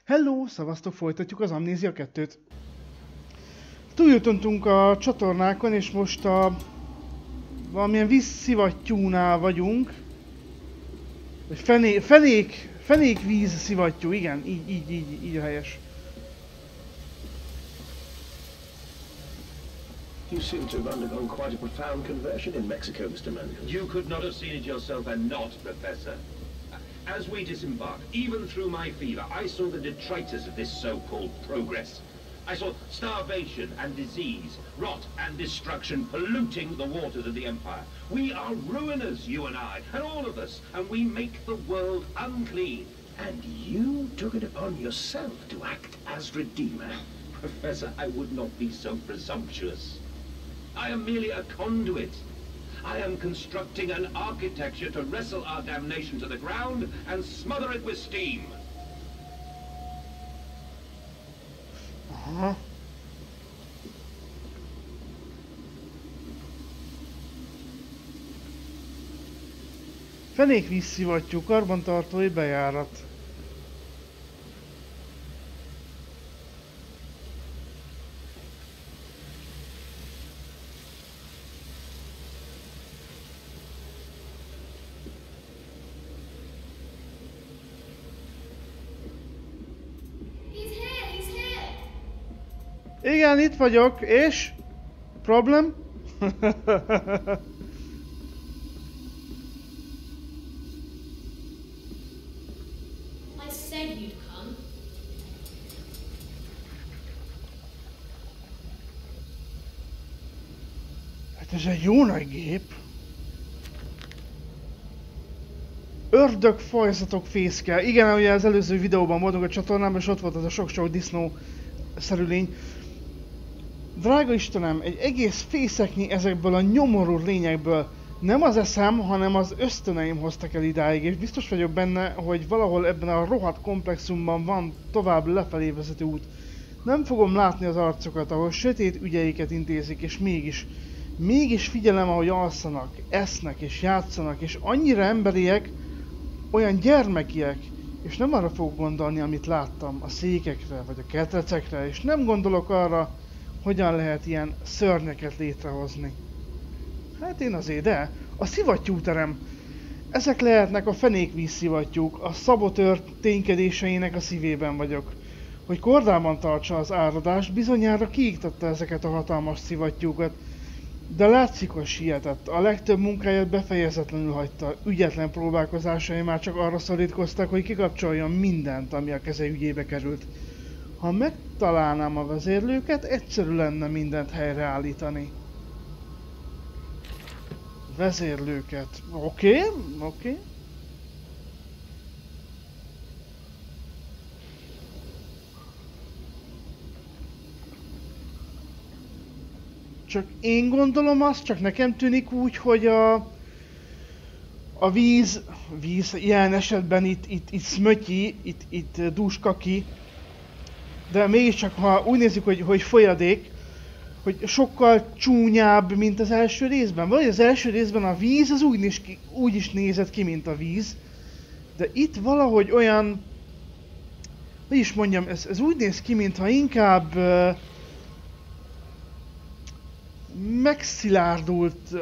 Hello, szavaztok, folytatjuk az Amnézia 2-t. Túljutottunk a csatornákon, és most a valamilyen vízszivattyúnál vagyunk. Vagy fenék víz szivattyú, igen, így a helyes. You seem to have undergone quite a profound conversion in Mexico, Mr. Mandible. You could not have seen it yourself and not, Professor. As we disembarked, even through my fever, I saw the detritus of this so-called progress. I saw starvation and disease, rot and destruction polluting the waters of the Empire. We are ruiners, you and I, and all of us, and we make the world unclean. And you took it upon yourself to act as Redeemer. Professor, I would not be so presumptuous. I am merely a conduit. I am constructing an architecture to wrestle our damnation to the ground and smother it with steam. Aha. Fenékvíz szivattyú, karbantartói bejárat. Igen, itt vagyok, és? Problem? I said you'd come. Hát ez egy jó nagy gép. Ördögfajzatok fészkel. Igen, ugye az előző videóban voltunk a csatornában, és ott volt az a sok-sok disznó-szerű lény. Drága Istenem, egy egész fészeknyi ezekből a nyomorú lényekből nem az eszem, hanem az ösztöneim hoztak el idáig, és biztos vagyok benne, hogy valahol ebben a rohadt komplexumban van tovább lefelé vezető út. Nem fogom látni az arcokat, ahol sötét ügyeiket intézik, és mégis figyelem, ahogy alszanak, esznek és játszanak, és annyira emberiek, olyan gyermekiek, és nem arra fogok gondolni, amit láttam, a székekre vagy a ketrecekre, és nem gondolok arra, hogyan lehet ilyen szörnyeket létrehozni. Hát én azért, de a szivattyúterem. Ezek lehetnek a fenékvíz szivattyúk, a szabotőr ténykedéseinek a szívében vagyok. Hogy kordában tartsa az áradást, bizonyára kiiktatta ezeket a hatalmas szivattyúkat. De látszik, hogy sietett. A legtöbb munkáját befejezetlenül hagyta. Ügyetlen próbálkozásai már csak arra szorítkoztak, hogy kikapcsoljon mindent, ami a keze ügyébe került. Ha megtalálnám a vezérlőket, egyszerű lenne mindent helyreállítani. Vezérlőket. Oké. Csak én gondolom azt, csak nekem tűnik úgy, hogy a víz ilyen esetben itt szmötyi, itt dúska ki. De mégiscsak, ha úgy nézzük, hogy folyadék, hogy sokkal csúnyább, mint az első részben. Vagy az első részben a víz az úgy is nézett ki, mint a víz. De itt valahogy olyan... Hogy is mondjam, ez úgy néz ki, mintha inkább... megszilárdult...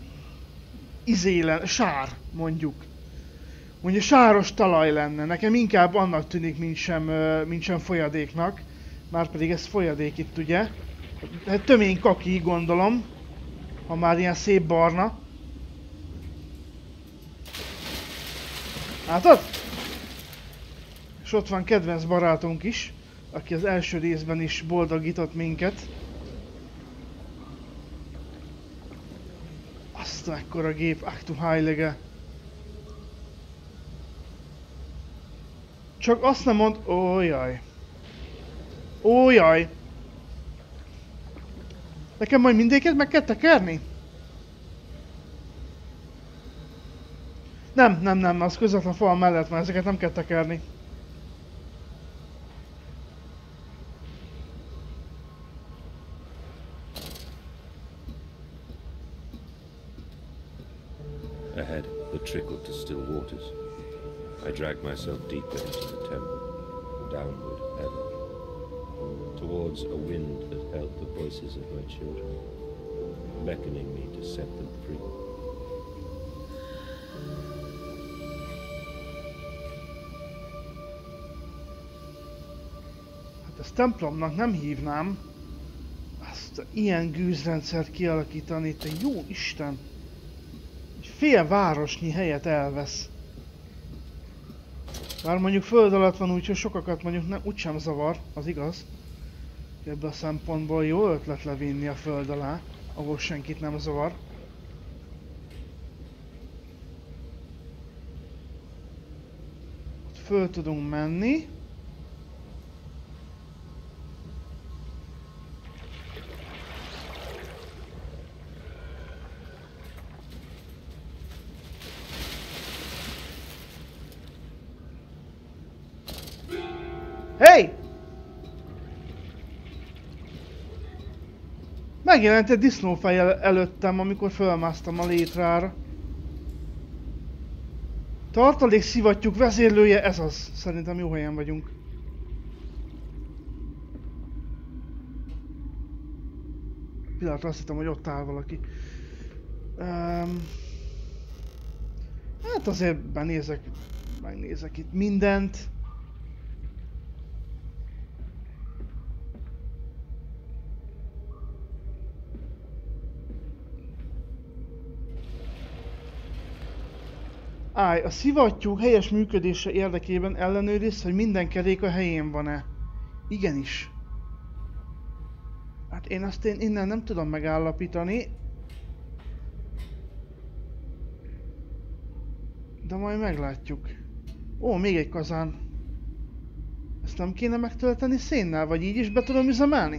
sár, mondjuk. Mondja, sáros talaj lenne. Nekem inkább annak tűnik, mint sem folyadéknak. Márpedig ez folyadék itt, ugye? Hát tömény kaki, gondolom. Ha már ilyen szép barna. Látod? És ott van kedvenc barátunk is, aki az első részben is boldogított minket. Azt mekkora gép, Actu Heilige. Csak azt nem mond... Ójaj. Ójaj. Nekem majd mindéket meg kell tekerni? Nem, az közvetlen fal mellett van, ezeket nem kell tekerni. Ahead, the trickle to still waters. I dragged myself deeper into the temple. downward ever, towards a wind that held the voices of my children, beckoning me to set them free. Hát ezt templomnak nem hívnám. Azt ilyen gűzrendszert kialakítani, te jó Isten! Egy fél városnyi helyet elvesz. Bár mondjuk föld alatt van, úgyhogy sokakat mondjuk nem, úgysem zavar, az igaz. Ebből a szempontból jó ötlet levinni a föld alá, ahol senkit nem zavar. Ott föl tudunk menni. Hey! Megjelent egy disznófej előttem, amikor fölmásztam a létrára. Tartalék szivattyúk vezérlője, ez az. Szerintem jó helyen vagyunk. Pillanatra azt hittem, hogy ott áll valaki. Hát azért megnézek itt mindent. Állj, a szivattyú helyes működése érdekében ellenőrizd, hogy minden kerék a helyén van-e. Igenis. Hát én azt innen nem tudom megállapítani. De majd meglátjuk. Ó, még egy kazán. Ezt nem kéne megtölteni szénnel, vagy így is be tudom üzemelni?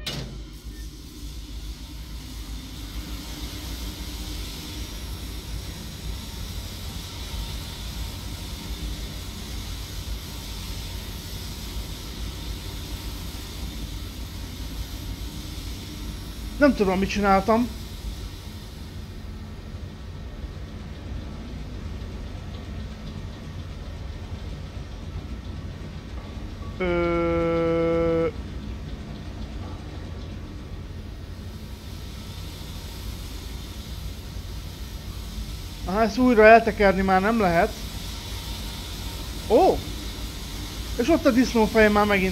Nem tudom, mit csináltam. Aha, ezt újra eltekerni már nem lehet. Ó! És ott a disznófej már megint.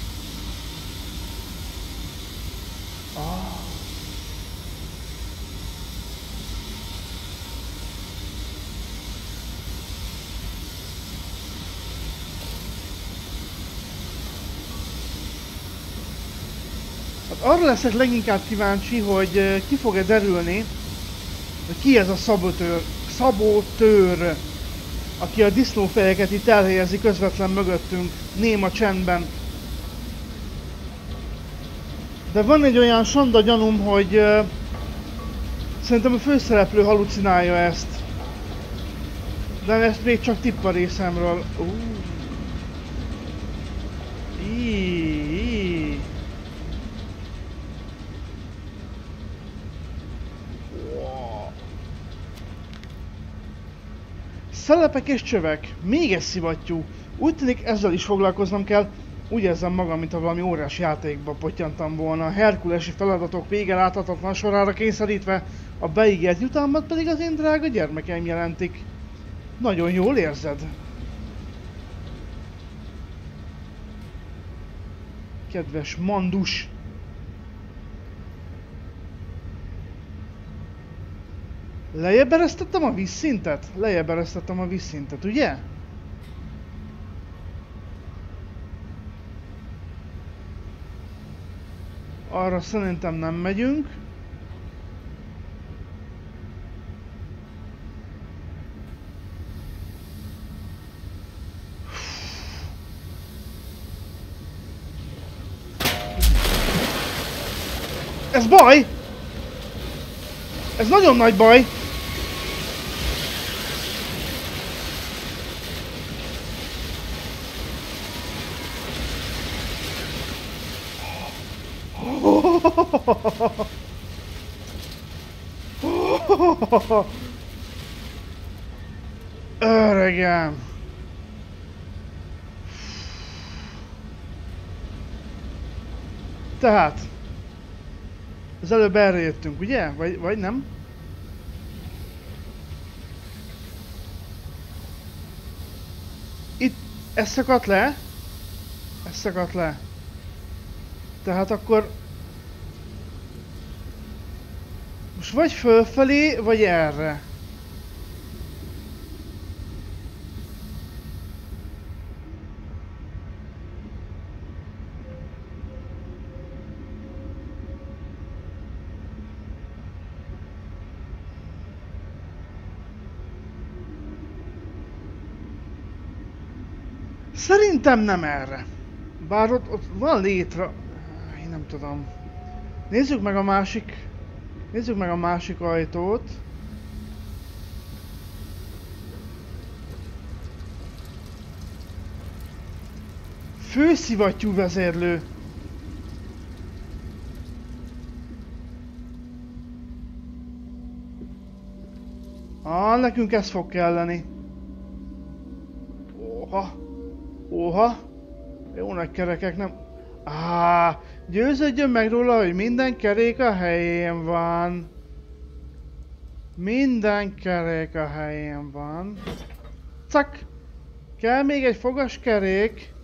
Arra leszek leginkább kíváncsi, hogy ki fog-e derülni, hogy ki ez a szabotőr, aki a disznófejeket itt elhelyezi közvetlen mögöttünk, néma csendben. De van egy olyan sanda gyanúm, hogy szerintem a főszereplő halucinálja ezt. De ezt még csak tipp a részemről. Szelepek és csövek, még egy szivattyú. Úgy tűnik ezzel is foglalkoznom kell. Úgy érzem magam, mint ha valami órás játékba pottyantam volna. A herkulesi feladatok vége láthatatlan sorára kényszerítve, a beígért jutalmat pedig az én drága gyermekeim jelentik. Nagyon jól érzed? Kedves Mandus! Lejjebb eresztettem a vízszintet? Lejjebb eresztettem a vízszintet, ugye? Arra szerintem nem megyünk. Ez baj! Ez nagyon nagy baj! Öregem! Tehát... Az előbb erre jöttünk, ugye? Vagy nem? Itt... Ez szakadt le? Ez szakadt le. Tehát akkor... Most vagy fölfelé, vagy erre. Szerintem nem erre. Bár ott van létre... Én nem tudom. Nézzük meg a másik... Nézzük meg a másik ajtót. Főszivattyú vezérlő. Nekünk ez fog kelleni. Óha. Jó nagy kerekek, nem... Győződjön meg róla, hogy minden kerék a helyén van. Minden kerék a helyén van. Cak! Kell még egy fogaskerék.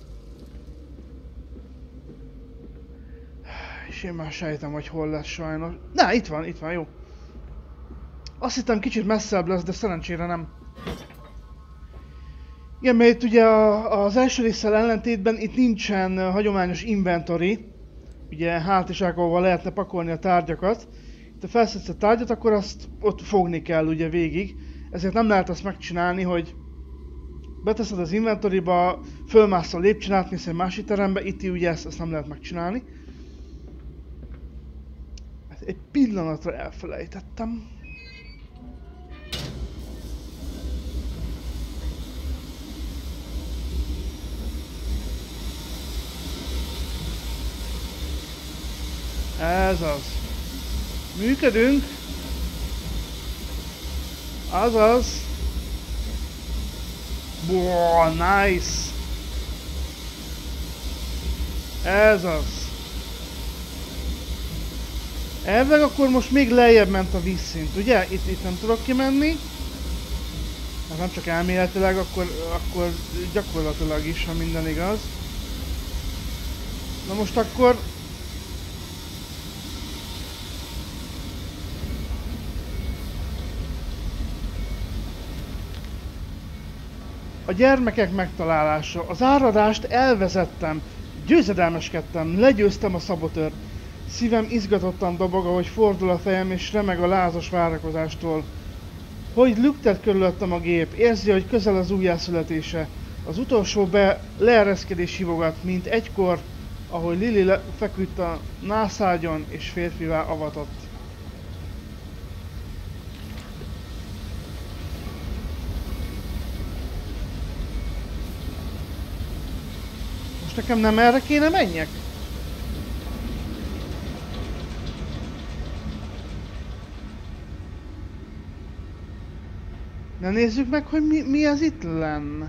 És én már sejtem, hogy hol lesz sajnos. Na, itt van, jó. Azt hittem kicsit messzebb lesz, de szerencsére nem. Igen, mert itt ugye az első résszel ellentétben itt nincsen hagyományos inventory. Ugye hátizsákokval lehetne pakolni a tárgyakat. Itt ha felszedsz a tárgyat, akkor azt ott fogni kell ugye végig. Ezért nem lehet azt megcsinálni, hogy beteszed az inventoryba, fölmászol lépcsőn, átmész egy másik terembe, itt ugye ezt nem lehet megcsinálni. Egy pillanatra elfelejtettem. Ez az. Működünk. Azaz. Boah, nice. Ez az. Elvileg akkor most még lejjebb ment a vízszint, ugye? Itt nem tudok kimenni. Hát nem csak elméletileg, akkor gyakorlatilag is, ha minden igaz. Na most akkor... A gyermekek megtalálása. Az áradást elvezettem. Győzedelmeskedtem, legyőztem a szabotőrt. Szívem izgatottan dobog, ahogy fordul a fejem és remeg a lázas várakozástól. Hogy lüktet körülöttem a gép, érzi, hogy közel az újjászületése. Az utolsó leereszkedés hívogat, mint egykor, ahogy Lily feküdt a nászárgyon és férfivá avatott. Most nekem nem erre kéne menjek? Na nézzük meg, hogy mi az itt lenne.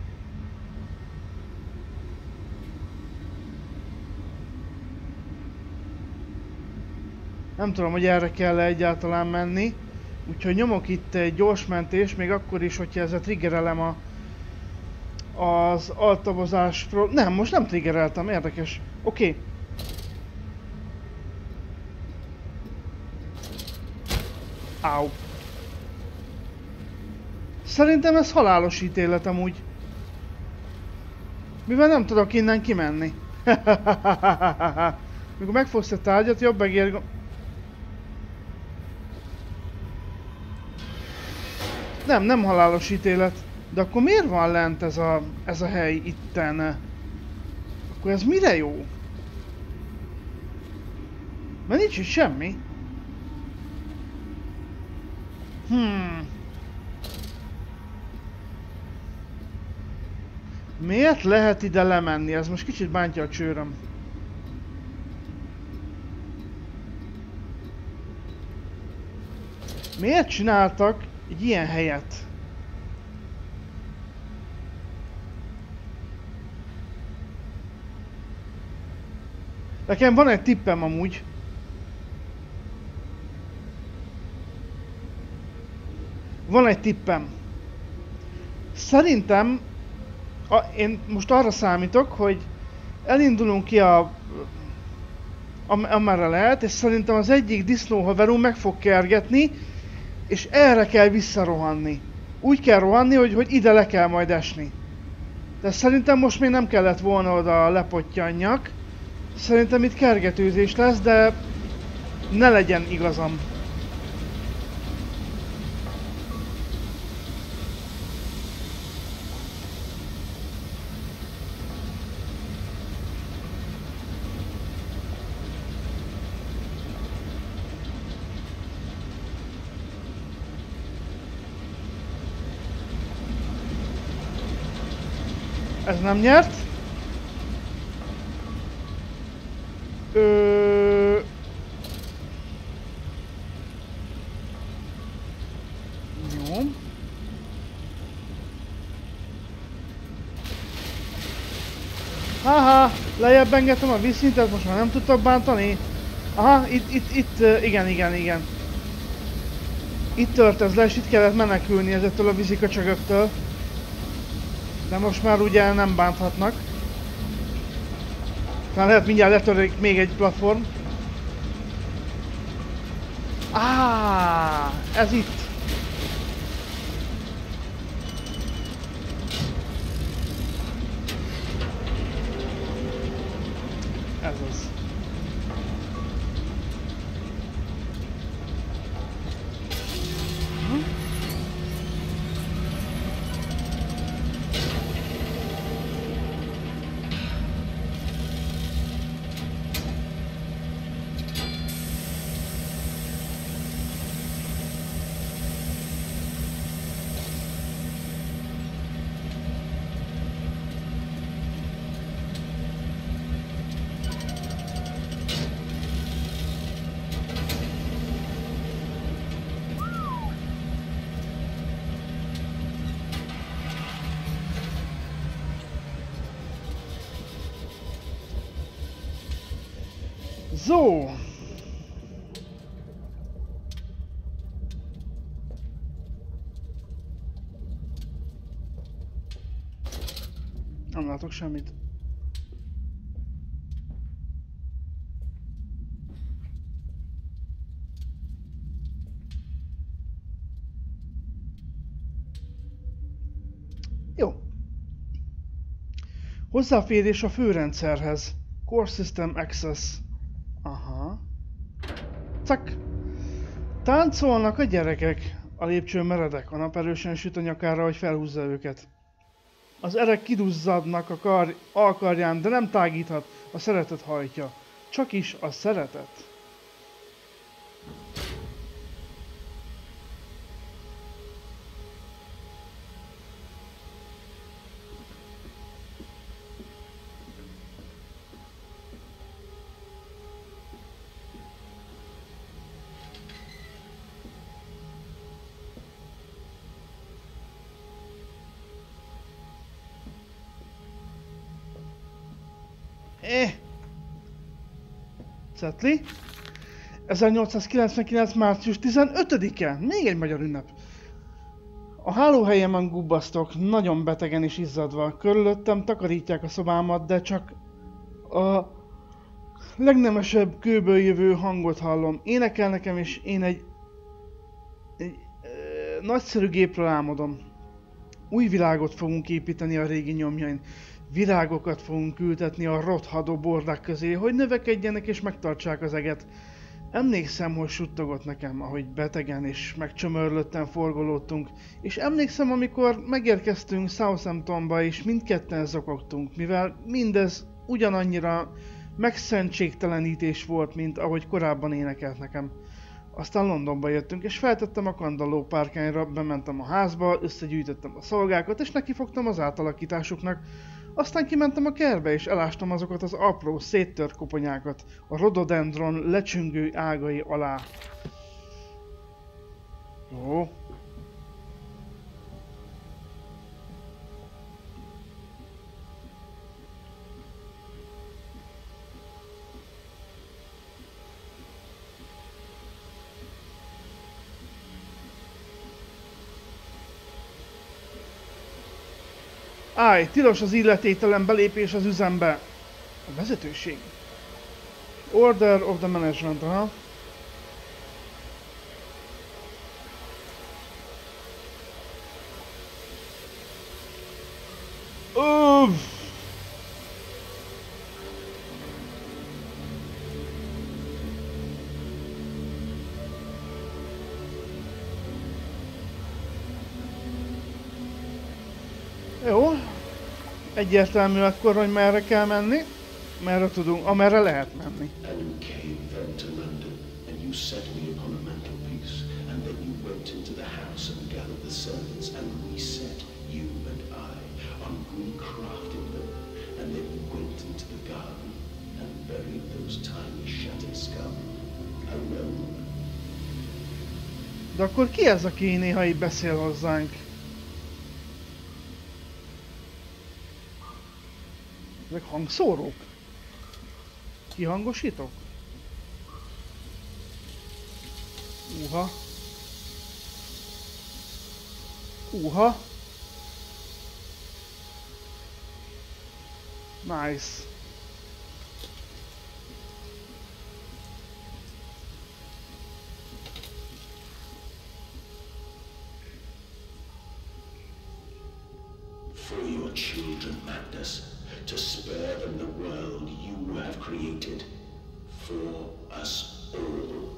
Nem tudom, hogy erre kell egyáltalán menni. Úgyhogy nyomok itt egy gyors mentés, még akkor is, hogyha ezzel triggerelem az altabozásról. Nem, most nem triggereltem, érdekes. Oké. Áú. Szerintem ez halálos ítélet amúgy. Mivel nem tudok innen kimenni. Mikor megfogsz a tárgyat, jobb megér... Nem halálos ítélet. De akkor miért van lent ez a hely itten? Akkor ez mire jó? Mert nincs itt semmi. Miért lehet ide lemenni? Ez most kicsit bántja a csőröm. Miért csináltak egy ilyen helyet? Nekem van egy tippem amúgy. Van egy tippem. Szerintem én most arra számítok, hogy elindulunk ki amerre lehet, és szerintem az egyik disznóhaverunk meg fog kergetni, és erre kell visszarohanni. Úgy kell rohanni, hogy ide le kell majd esni. De szerintem most még nem kellett volna oda lepottyanjak. Szerintem itt kergetőzés lesz, de ne legyen igazam. Ez nem nyert. Jó. Haha, lejjebb engedtem a vízszintet, most már nem tudtak bántani. Aha, itt, igen. Itt tört ez le, és itt kellett menekülni ezettől a vízikacsagöktől. De most már ugye nem bánthatnak. Talán lehet mindjárt letörik még egy platform. Ez itt. Ez az. So. Nem látok semmit. Jó. Hozzáférés a főrendszerhez. Core System Access. Aha. Cak! Táncolnak a gyerekek. A lépcső meredek, a nap erősen süt a nyakára, hogy felhúzza őket. Az erek kiduzzadnak a alkarján, de nem tágíthat, a szeretet hajtja. Csak is a szeretet. Cetli. 1899. március 15-e. Még egy magyar ünnep. A hálóhelyemen gubbasztok, nagyon betegen és izzadva. Körülöttem takarítják a szobámat, de csak a legnemesebb kőből jövő hangot hallom. Énekel nekem, és én egy nagyszerű gépről álmodom. Új világot fogunk építeni a régi nyomjain. Virágokat fogunk ültetni a rothadó bordák közé, hogy növekedjenek és megtartsák az eget. Emlékszem, hogy suttogott nekem, ahogy betegen és megcsömörlötten forgolódtunk, és emlékszem, amikor megérkeztünk Southamptonba és mindketten zokogtunk, mivel mindez ugyanannyira megszentségtelenítés volt, mint ahogy korábban énekelt nekem. Aztán Londonba jöttünk, és feltettem a kandalló párkányra, bementem a házba, összegyűjtöttem a szolgákat, és nekifogtam az átalakításuknak. Aztán kimentem a kertbe, és elástam azokat az apró, széttört koponyákat a rhododendron lecsüngő ágai alá. Jó. Állj, tilos az illetéktelen belépés az üzembe. A vezetőség. Order of the management, aha. Jó. Egyértelmű akkor, hogy merre kell menni. Merre tudunk, amerre lehet menni. And you came then to London, and you set me upon a mantelpiece, and then you went into the house and gathered the servants, and we set, you and I, on recrafting them, and then you went into the garden, and buried those tiny shattered skulls, alone. De akkor ki ez, aki néha így beszél hozzánk? Ezek hangszórók? Kihangosítok? Uha. Uha. Nice. For your children, Magnus, to spare them the world you have created. For us all.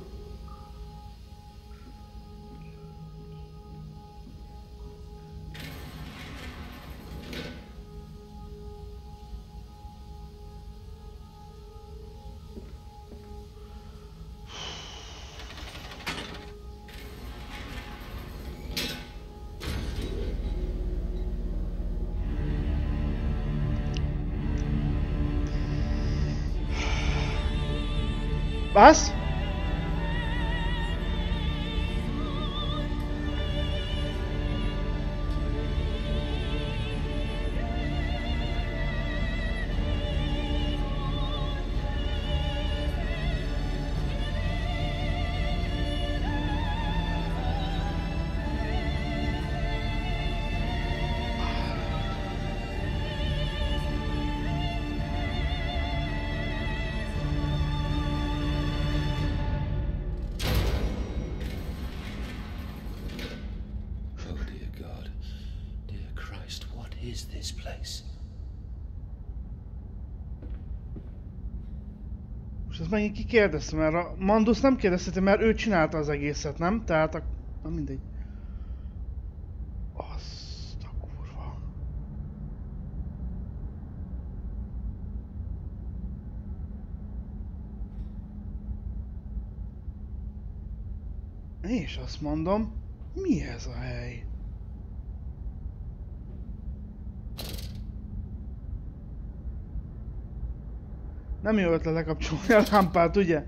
Was? Is this place? Most ezt megint kikérdezte, mert a Mandus nem kérdezte, mert ő csinálta az egészet, nem? Tehát a... Na mindegy. Azt a kurva. És azt mondom, mi ez a hely? Nem jó ötlet lekapcsolni a lámpát, ugye?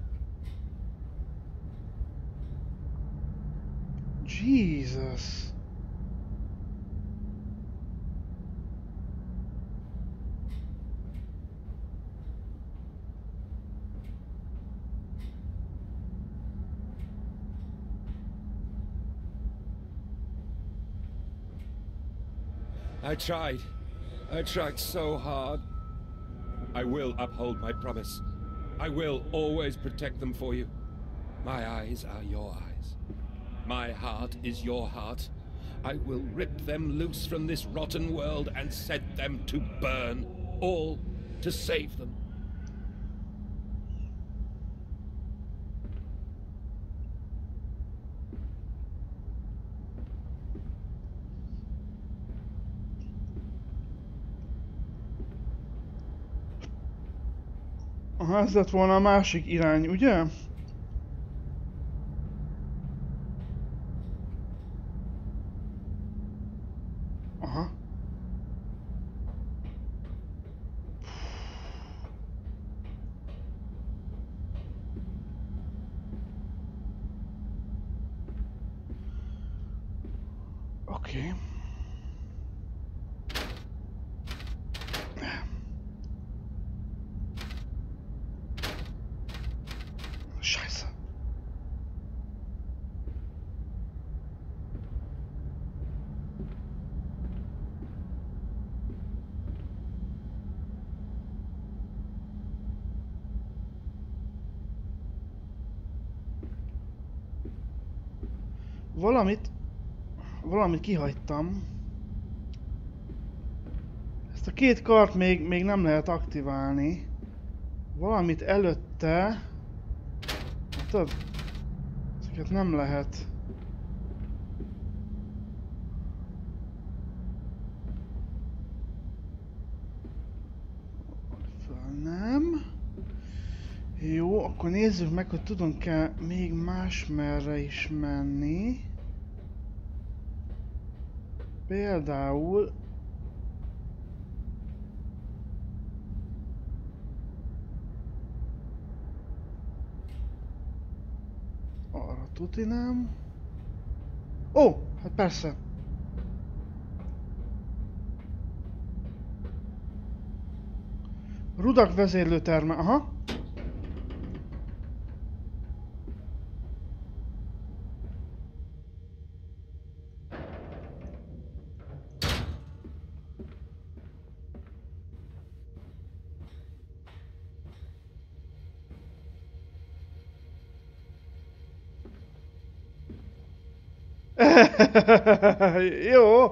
Jesus. I tried so hard. I will uphold my promise. I will always protect them for you. My eyes are your eyes. My heart is your heart. I will rip them loose from this rotten world and set them to burn. All to save them. Aha, ez lett volna a másik irány, ugye? Aha. Oké. Scheiße. Valamit kihagytam. Ezt a két kart még nem lehet aktiválni. Valamit előtte... Tudod? Ezeket nem lehet. Nem. Jó, akkor nézzük meg, hogy tudunk-e még másmerre is menni. Például... Arra tuti nem. Ó, hát persze. Rudak vezérlőterme, aha. Jó.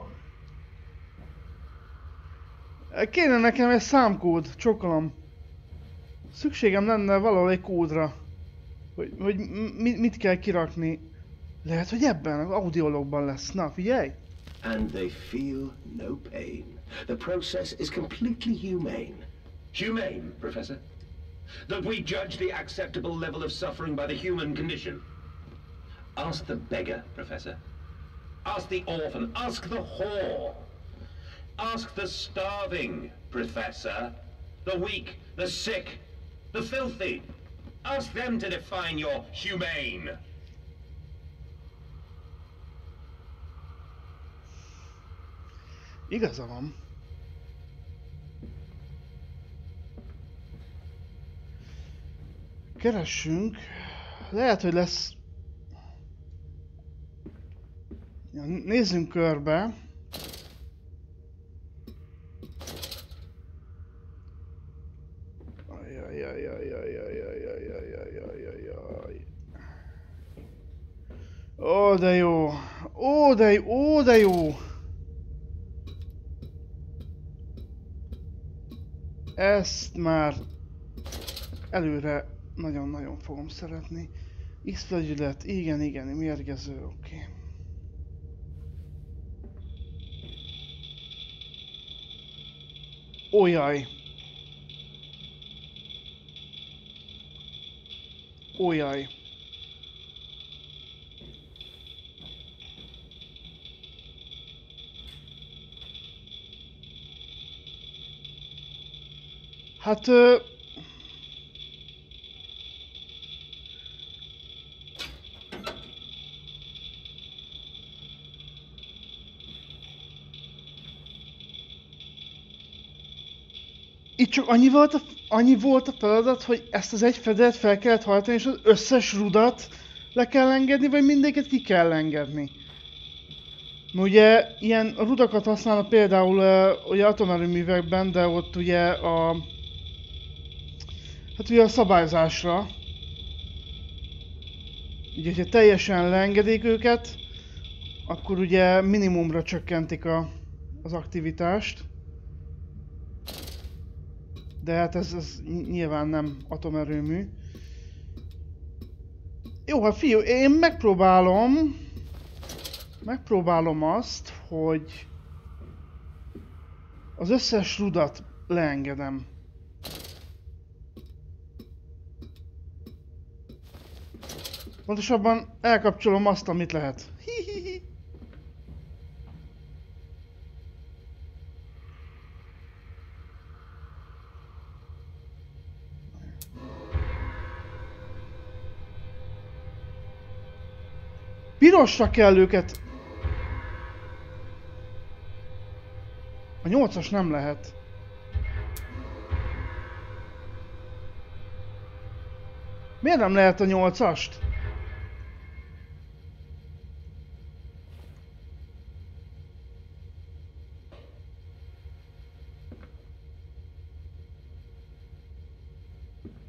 Kéne nekem egy számkód, csokolom. Szükségem lenne valahol egy kódra. Hogy mit kell kirakni. Lehet, hogy ebben az audiologban lesz. Na, figyelj! And they feel no pain. The process is completely humane. Humane, Professor? That we judge the acceptable level of suffering by the human condition? Ask the beggar, Professor. Ask the orphan. Ask the whore. Ask the starving, Professor. The weak, the sick, the filthy. Ask them to define your humane. Igaza van. Keressünk. Lehet, hogy lesz... Ja, nézzünk körbe. Ó, de jó! Ó, de jó! Ezt már előre nagyon-nagyon fogom szeretni. X-felület, igen, mérgező, oké. Ó, jaj! Ó, jaj! Hát... Itt csak annyi volt a feladat, hogy ezt az egy fedelet fel kellett hajtani, és az összes rudat le kell engedni, vagy mindegyiket ki kell engedni. Ugye ilyen rudakat használnak például ugye atomerőművekben, de ott ugye hát ugye a szabályzásra. Ugye, hogyha teljesen leengedik őket, akkor ugye minimumra csökkentik az aktivitást. De hát ez nyilván nem atomerőmű. Jó, hát fiú, én megpróbálom azt, hogy az összes rudat leengedem. Pontosabban elkapcsolom azt, amit lehet. Hihihi. Pirosra kell őket. A 8-as nem lehet. Miért nem lehet a 8-ast?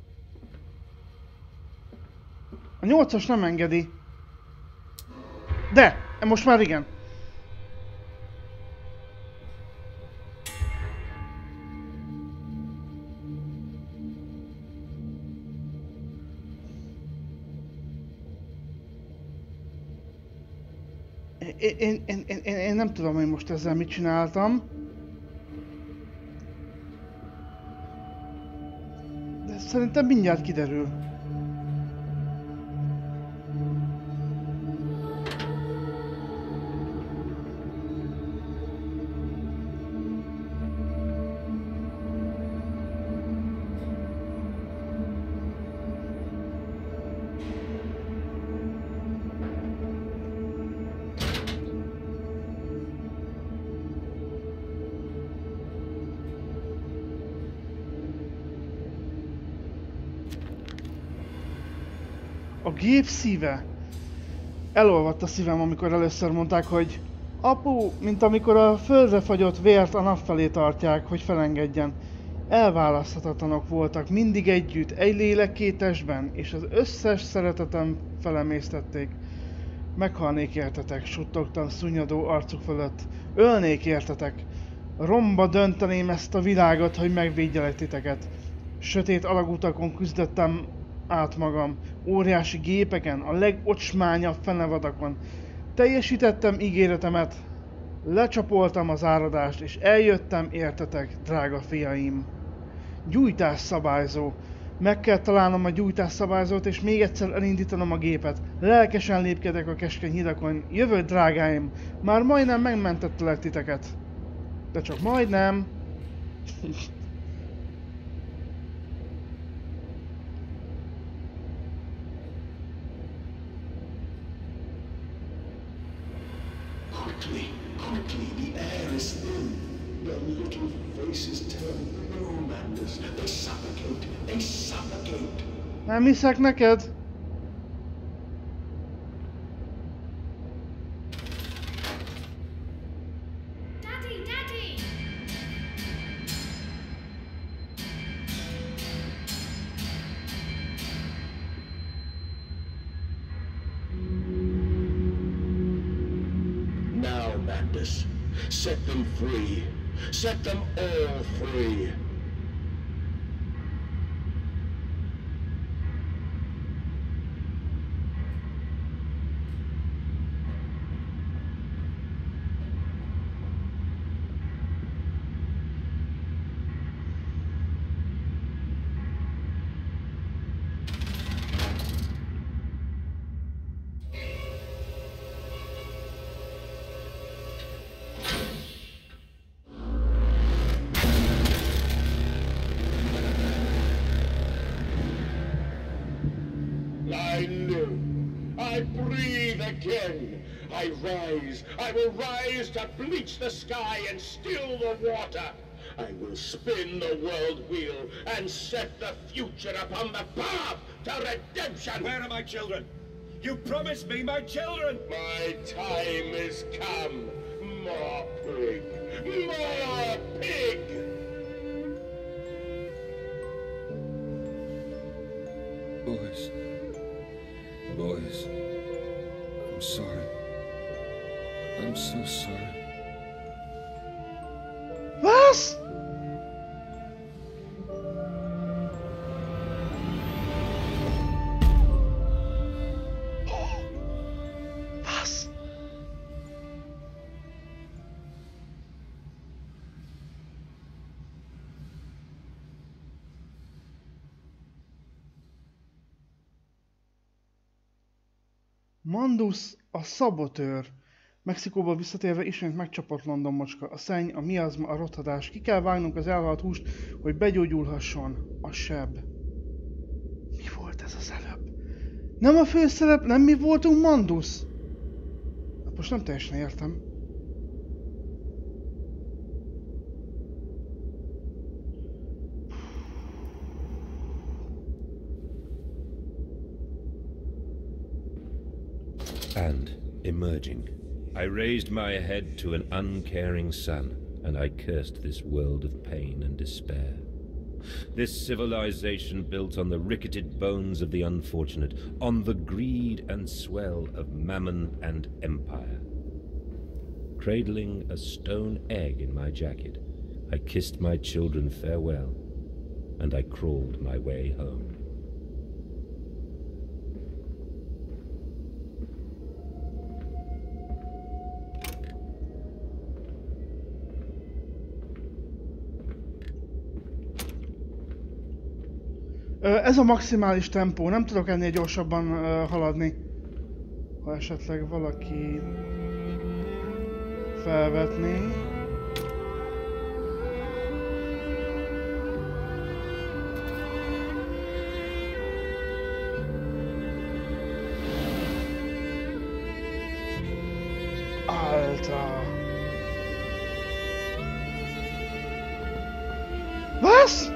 A 8-as nem engedi. De! Most már igen. Én nem tudom, hogy most ezzel mit csináltam. De szerintem mindjárt kiderül. A gép szíve. Elolvadt a szívem, amikor először mondták, hogy apu, mint amikor a földre fagyott vért a nap felé tartják, hogy felengedjen. Elválaszthatatlanok voltak, mindig együtt, egy lélek két testben, és az összes szeretetem felemésztették. Meghalnék értetek, suttogtam szunnyadó arcuk fölött. Ölnék értetek. Romba dönteném ezt a világot, hogy megvédjelek titeket. Sötét alagutakon küzdöttem át magam, óriási gépeken, a legocsmányabb fenevadakon. Teljesítettem ígéretemet, lecsapoltam az áradást, és eljöttem értetek, drága fiaim. Gyújtásszabályzó. Meg kell találnom a gyújtásszabályzót, és még egyszer elindítanom a gépet. Lelkesen lépkedek a keskeny hidakon. Jövő, drágáim! Már majdnem megmentettelek titeket. De csak majdnem. Quickly, the air is thin. Their little faces turn blue, Mandus. They suffocate. Nem hiszek neked? Daddy, Daddy! Now, Mandus, set them free. Set them all free. I live. I breathe again. I rise. I will rise to bleach the sky and still the water. I will spin the world wheel and set the future upon the path to redemption. Where are my children? You promised me my children! My time is come. More pig. More pig. Boys, I'm sorry. I'm so sorry. Was? Was? Mandus a szabotőr. Mexikóba visszatérve ismét megcsapott London mocska. A szenny, a miazma, a rothadás. Ki kell vágnunk az elhalt húst, hogy begyógyulhasson. A seb. Mi volt ez az előbb? Nem a főszerep, nem mi voltunk, Mandus? Hát most nem teljesen értem. And, emerging, I raised my head to an uncaring sun, and I cursed this world of pain and despair. This civilization built on the ricketed bones of the unfortunate, on the greed and swell of mammon and empire. Cradling a stone egg in my jacket, I kissed my children farewell, and I crawled my way home. Ez a maximális tempó, nem tudok ennél gyorsabban haladni. Ha esetleg valaki felvetné. Alter. Was?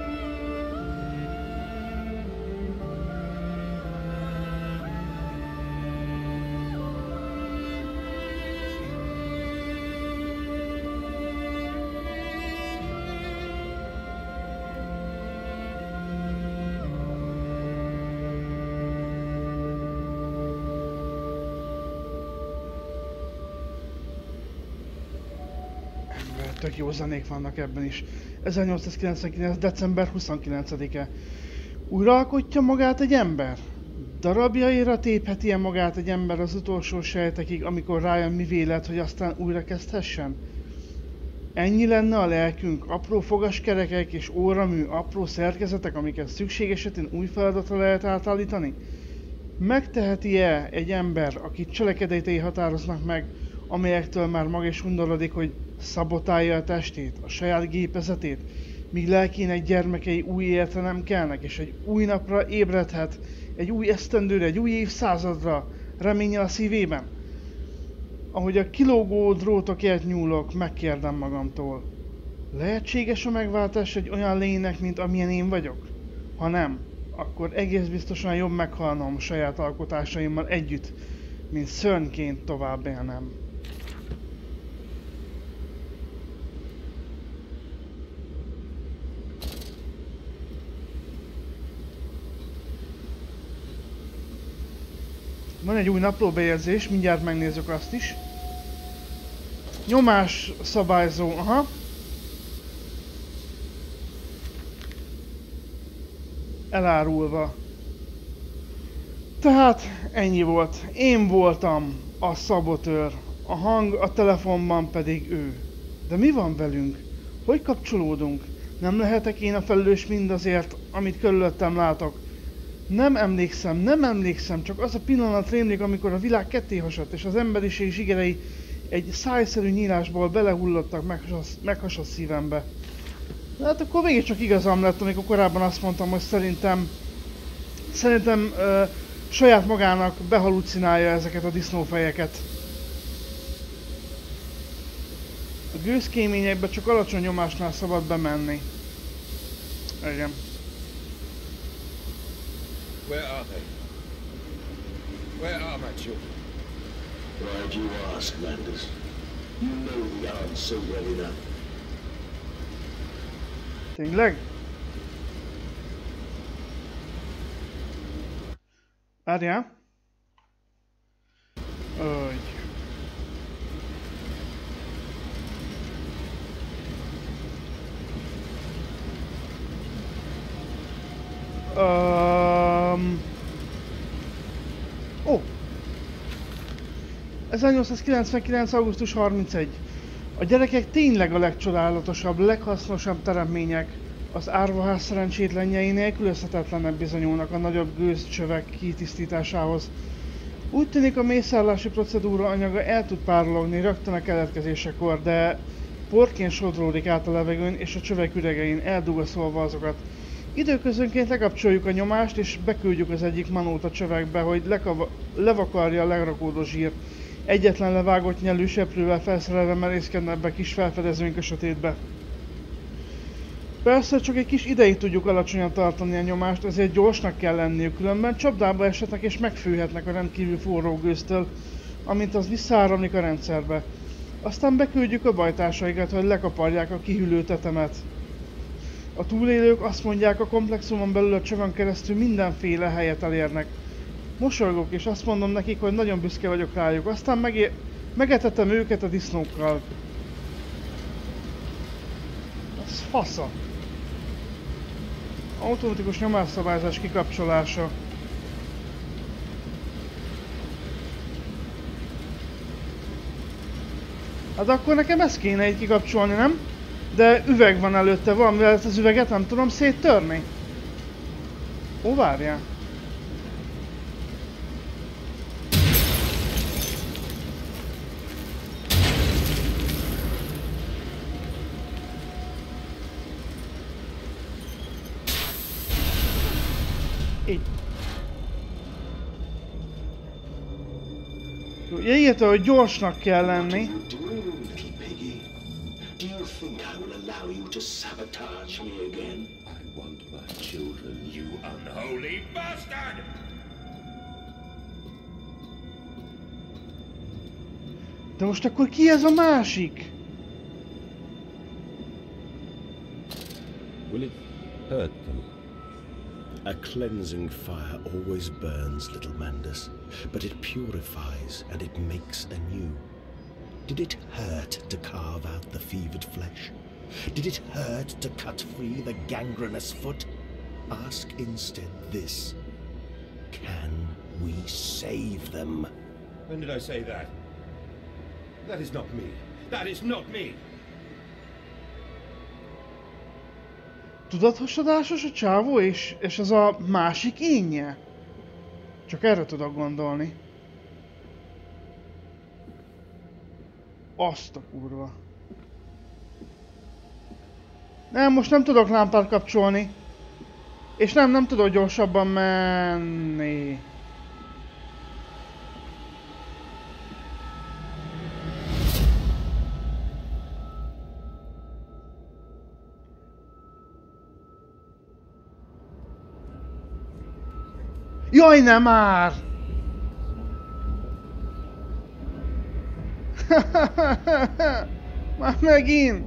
Tök jó zenék vannak ebben is. 1899. december 29-e. Újraalkotja magát egy ember? Darabjaira tépheti-e magát egy ember az utolsó sejtekig, amikor rájön mi vélet, hogy aztán újra kezdhessen? Ennyi lenne a lelkünk, apró fogaskerekek és óramű, apró szerkezetek, amiket szükség esetén új feladatra lehet átállítani? Megteheti-e egy ember, akit cselekedetei határoznak meg, amelyektől már maga is undorodik, hogy szabotálja a testét, a saját gépezetét, míg lelkének gyermekei új életre nem kelnek, és egy új napra ébredhet, egy új esztendőre, egy új évszázadra, reménnyel a szívében? Ahogy a kilógó drótokért nyúlok, megkérdem magamtól, lehetséges a megváltás egy olyan lénynek, mint amilyen én vagyok? Ha nem, akkor egész biztosan jobb meghalnom saját alkotásaimmal együtt, mint szörnyként tovább élnem. Van egy új naplóbejegyzés, mindjárt megnézzük azt is. Nyomás szabályzó, aha. Elárulva. Tehát ennyi volt. Én voltam a szabotőr. A hang a telefonban pedig ő. De mi van velünk? Hogy kapcsolódunk? Nem lehetek én a felelős mindazért, amit körülöttem látok? Nem emlékszem, csak az a pillanat rémlik, amikor a világ ketté hasadt, és az emberiség zsigerei egy szájszerű nyílásból belehullottak meghasadt szívembe. De hát akkor mégiscsak igazam lett, amikor korábban azt mondtam, hogy szerintem saját magának behalucinálja ezeket a disznófejeket. A gőzkéményekbe csak alacsony nyomásnál szabad bemenni. Igen. Where are they? Where are my children? Why'd you ask, Landis? You know the answer well enough. Tényleg? Várjál? Úgy. Ó! 1899. augusztus 31. A gyerekek tényleg a legcsodálatosabb, leghasznosabb teremtmények. Az árvaház szerencsétlenjei nélkülözhetetlenek bizonyulnak a nagyobb gőzcsövek kitisztításához. Úgy tűnik, a mészárlási procedúra anyaga el tud párologni rögtön a keletkezésekor, de porként sodródik át a levegőn és a csövek üregein, eldugaszolva azokat. Időközönként lekapcsoljuk a nyomást és beküldjük az egyik manót a csövekbe, hogy levakarja a lerakódó zsírt. Egyetlen levágott nyelű seprővel felszerelve merészkednek be kis felfedezőink a sötétbe. Persze csak egy kis ideig tudjuk alacsonyan tartani a nyomást, ezért gyorsnak kell lenniük, különben csapdába eshetnek és megfőhetnek a rendkívül forró gőztől, amint az visszaáramlik a rendszerbe. Aztán beküldjük a bajtársaikat, hogy lekaparják a kihűlő tetemet. A túlélők azt mondják, a komplexumon belül a csövön keresztül mindenféle helyet elérnek. Mosolygok és azt mondom nekik, hogy nagyon büszke vagyok rájuk. Aztán megetettem őket a disznókkal. Ez fasza. Automatikus nyomásszabályzás kikapcsolása. Hát akkor nekem ezt kéne így kikapcsolni, nem? De üveg van előtte, valamivel az üveget nem tudom széttörni. Ó, várjál. Így. Jó, írta, hogy gyorsnak kell lenni. I want my children, you unholy bastard! De most akkor ki ez a másik? Will it hurt them? A cleansing fire always burns, little Mandus, but it purifies and it makes anew. Did it hurt to carve out the fevered flesh? Did it hurt to cut free the gangrenous foot? Ask instead this. Can we save them? When did I say that? That is not me. That is not me! Tudathasadásos a csávó és ez a másik énje? Csak erre tudok gondolni. Azt a kurva. Nem, most nem tudok lámpát kapcsolni. És nem tudok gyorsabban menni. Jaj, nem már! Már megint!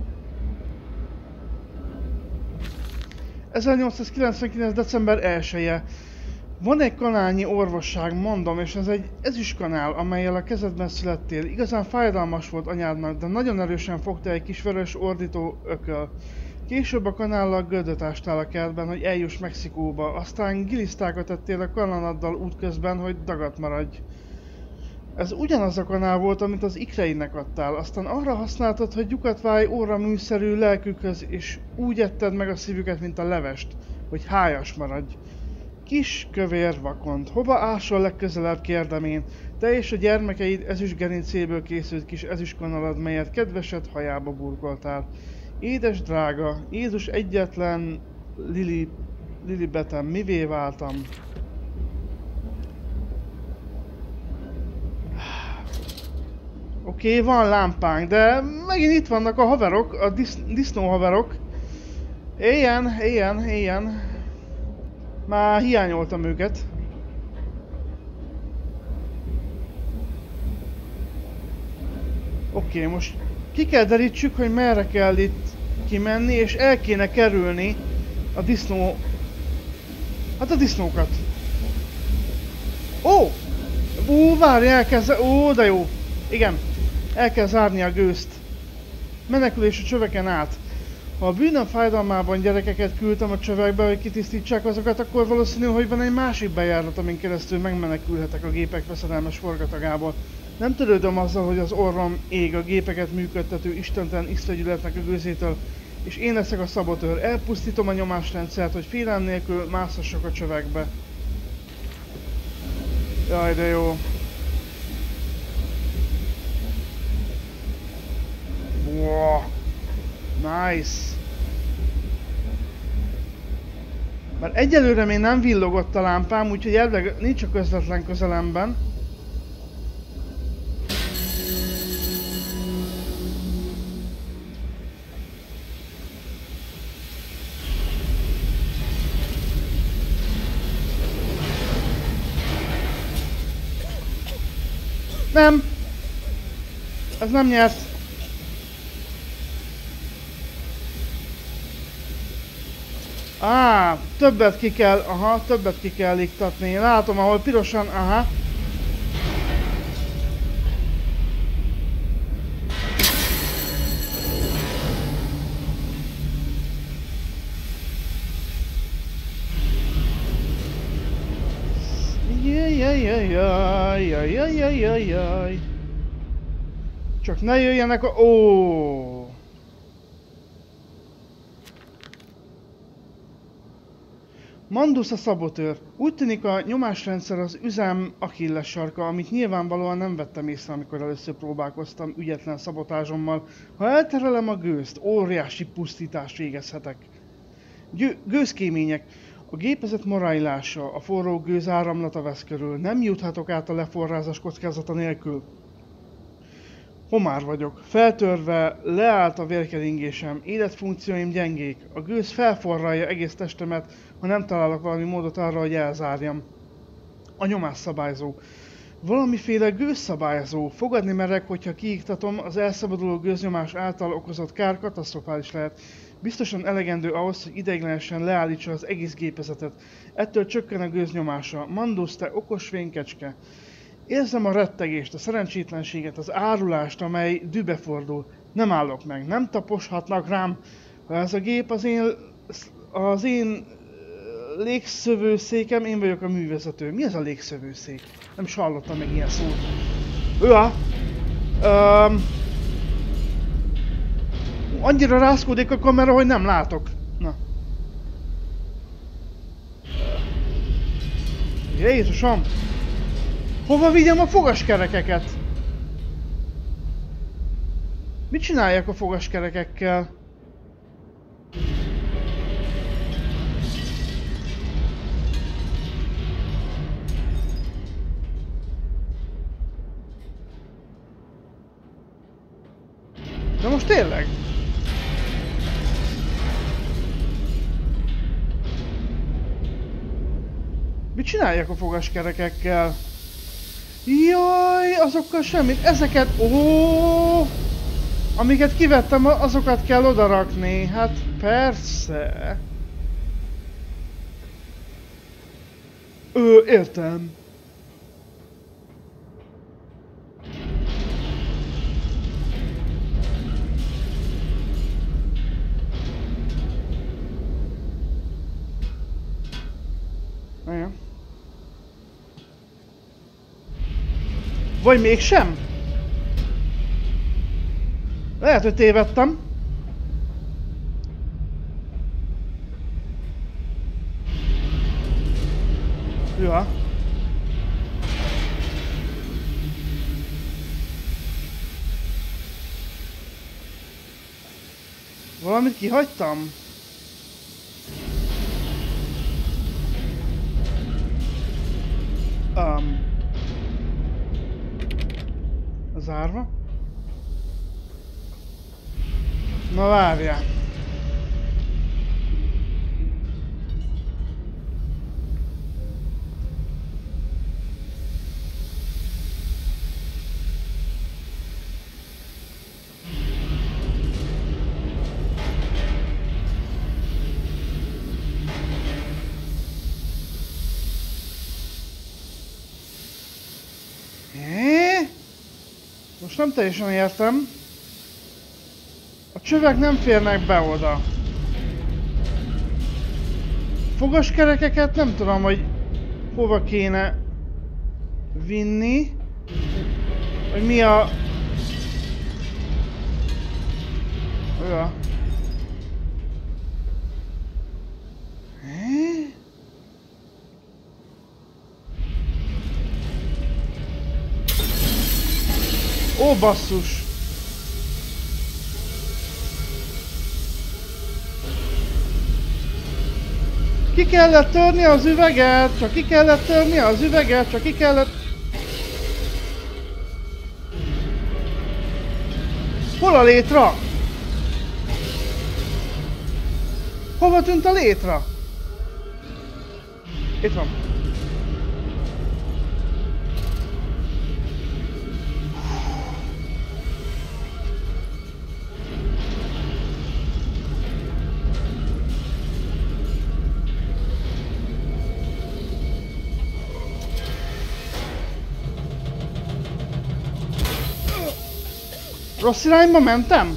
1899. december 1-je. Van egy kanálnyi orvosság, mondom, és ez egy ezüstkanál, amellyel a kezedben születtél. Igazán fájdalmas volt anyádnak, de nagyon erősen fogta egy kis vörös ordító ököl. Később a kanállal göldöt ástál a kertben, hogy eljuss Mexikóba, aztán gilisztákat tettél a kanalladdal útközben, hogy dagat maradj. Ez ugyanaz a kanál volt, amit az ikreinek adtál, aztán arra használtad, hogy lyukat válj óraműszerű lelkükhöz, és úgy etted meg a szívüket, mint a levest, hogy hájas maradj. Kis kövér vakond, hova ásol legközelebb, kérdem én, te és a gyermekeid ezüstgerincéből készült kis ezüstkanalad, melyet kedvesed hajába burkoltál. Édes drága, Jézus egyetlen Lilibetem, mivé váltam? Oké, van lámpánk, de megint itt vannak a haverok, a disznóhaverok. Éljen. Már hiányoltam őket. Oké, most ki kell derítsük, hogy merre kell itt kimenni, és el kéne kerülni a disznó... Hát a disznókat. Ó, várj, elkezd... Ó, de jó. Igen, el kell zárni a gőzt. Menekülés a csöveken át. Ha a bűnöm fájdalmában gyerekeket küldtem a csövekbe, hogy kitisztítsák azokat, akkor valószínű, hogy van egy másik bejárat, amin keresztül megmenekülhetek a gépek veszedelmes forgatagából. Nem törődöm azzal, hogy az orrom ég a gépeket működtető istentelen isztagyűletnek a gőzétől, és én leszek a szabotőr. Elpusztítom a nyomásrendszert, hogy félelem nélkül mászhassak a csövekbe. Jaj, de jó. Wow. Nice. Mert egyelőre még nem villogott a lámpám, úgyhogy elvileg nincs a közvetlen közelemben. Nem! Ez nem nyert. Többet ki kell, többet ki kell iktatni. Látom, ahol pirosan, Jaj. Csak ne jöjjenek a... Mandus a szabotőr. Úgy tűnik a nyomásrendszer az üzem Achilles sarka, amit nyilvánvalóan nem vettem észre, amikor először próbálkoztam ügyetlen szabotázsommal. Ha elterelem a gőzt, óriási pusztítást végezhetek. Gőzkémények. A gépezet morajlása, a forró gőz áramlata vesz körül. Nem juthatok át a leforrázás kockázata nélkül. Homár vagyok. Feltörve, leállt a vérkeringésem. Életfunkcióim gyengék. A gőz felforralja egész testemet, ha nem találok valami módot arra, hogy elzárjam. A nyomásszabályzó. Valamiféle gőzszabályzó. Fogadni merek, hogyha kiiktatom, az elszabaduló gőznyomás által okozott kár katasztrofális lehet. Biztosan elegendő ahhoz, hogy ideiglenesen leállítsa az egész gépezetet. Ettől csökken a gőznyomása. Mandus, te okos vénkecske. Érzem a rettegést, a szerencsétlenséget, az árulást, amely dühbe fordul. Nem állok meg, nem taposhatnak rám. Ha ez a gép az én légszövőszékem, én vagyok a művezető. Mi ez a légszövőszék? Nem is hallottam meg ilyen szót. Annyira rázkódik a kamera, hogy nem látok. Na. Jézusom! Hova vigyem a fogaskerekeket? Mit csináljak a fogaskerekekkel? De most tényleg? Mit csináljak a fogaskerekekkel? Jaj, azokkal semmit. Ezeket... Amiket kivettem, azokat kell odarakni. Hát persze. Értem. Igen. Vagy mégsem? Lehet, hogy tévedtem. Ja. Valamit kihagytam? Zárva. Na várjál. Most nem teljesen értem. A csövek nem férnek be oda. Fogaskerekeket nem tudom, hogy hova kéne vinni. Hogy mi a... Ja. Ó, basszus! Ki kellett törni az üveget, csak ki kellett törni az üveget, csak ki kellett... Hol a létra? Hova tűnt a létra? Itt van. Rossz irányba mentem?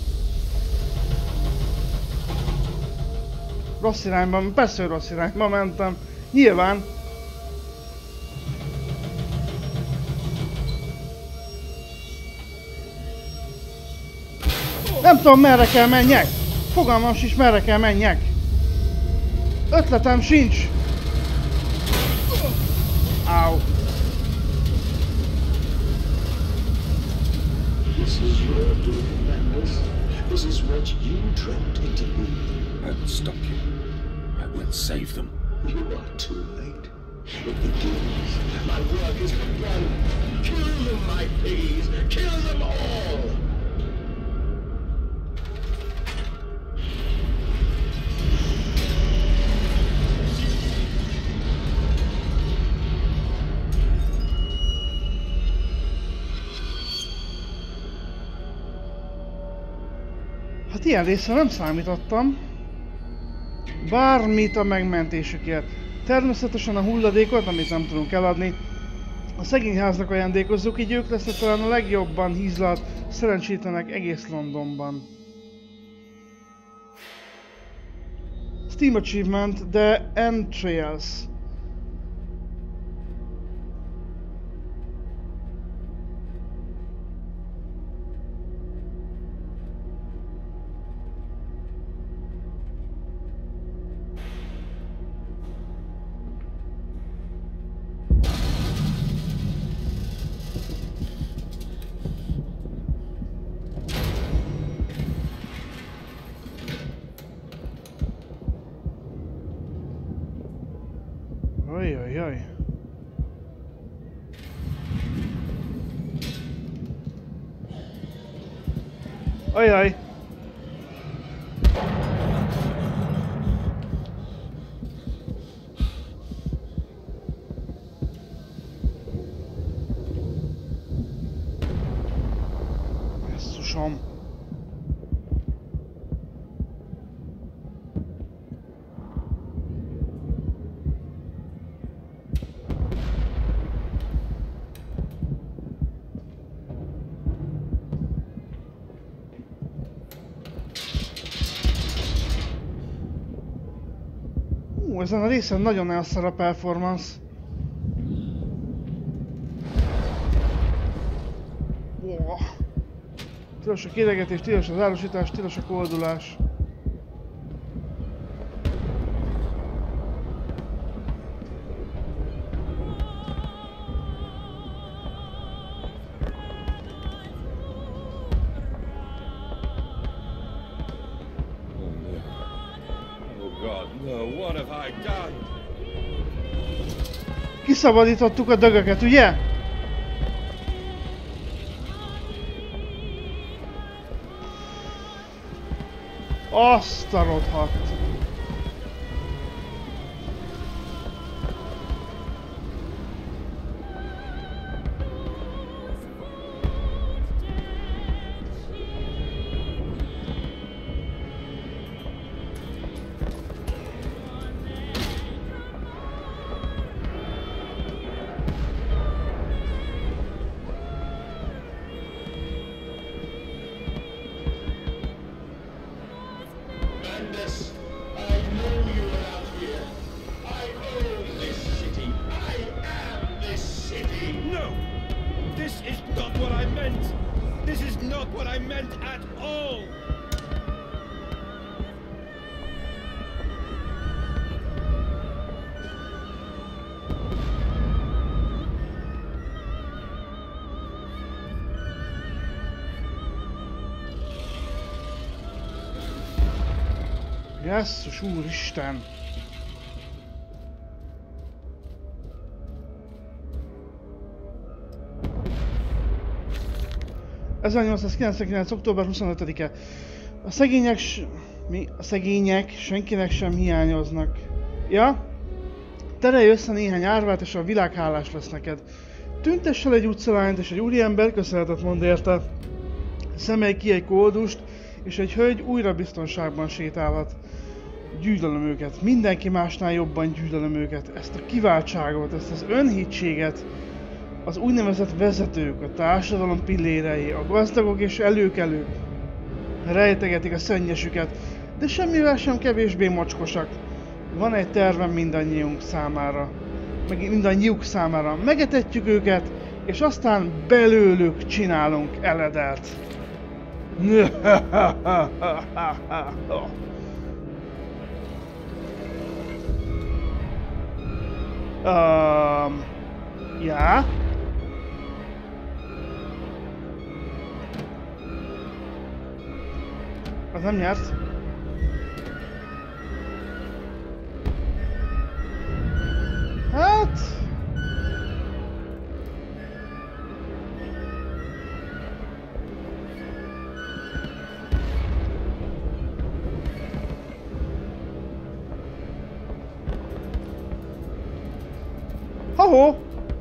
Rossz irányban, persze, hogy rossz irányba mentem. Nyilván. Nem tudom, merre kell menjek. Fogalmam sincs, merre kell menjek. Ötletem sincs. Áú. This is your doing, Magnus. This is what you dreamt into being. I will stop you. I will save them. You are too late. It begins. My work is begun. Kill them, my piggies. Kill them all. Hát ilyen részre nem számítottam. Bármit a megmentésükért. Természetesen a hulladékot, amit nem tudunk eladni, a szegény háznak ajándékozzuk, így ők lesznek talán a legjobban hízlalt szerencsétlenek egész Londonban. Steam Achievement, The Entrails. Ajajaj. Ajaj. Basszusom. Ezen a részen nagyon elszar a performance. Wow. Tilos a kéregetés, tilos az árusítás, tilos a koldulás. Kiszabadítottuk a dögöket, ugye? Azt a rohadt. Magnus, I know you are out here. I own this city. I am this city. No! This is not what I meant! This is not what I meant at all! Jesszus úristen! ...1899. október 25-e. A szegények... A szegények senkinek sem hiányoznak. Ja? Terelj össze néhány árvát, és a világ hálás lesz neked. Tüntess el egy utcalányt, és egy úriember köszönetet mond érte. Szemelj ki egy koldust, és egy hölgy újra biztonságban sétálhat. Gyűlölöm őket, mindenki másnál jobban gyűlölöm őket, ezt a kiváltságot, ezt az önhitséget, Az úgynevezett vezetők, a társadalom pillérei, a gazdagok és előkelők rejtegetik a szennyesüket, de semmivel sem kevésbé mocskosak. Van egy tervem mindannyiunk számára, meg mindannyiuk számára. Megetetjük őket, és aztán belőlük csinálunk eledelt. Ja? Az nem nyert. Hát... Ho-ho!